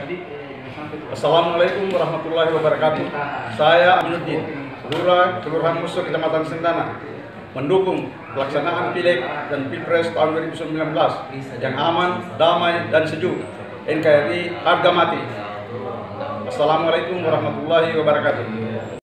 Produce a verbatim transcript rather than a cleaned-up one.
Assalamualaikum warahmatullahi wabarakatuh. Saya Aminuddin, Lurah Kelurahan Musuh Kecamatan Sentana, mendukung pelaksanaan Pileg dan Pilpres tahun dua ribu sembilan belas yang aman, damai, dan sejuk. N K R I harga mati. Assalamualaikum warahmatullahi wabarakatuh.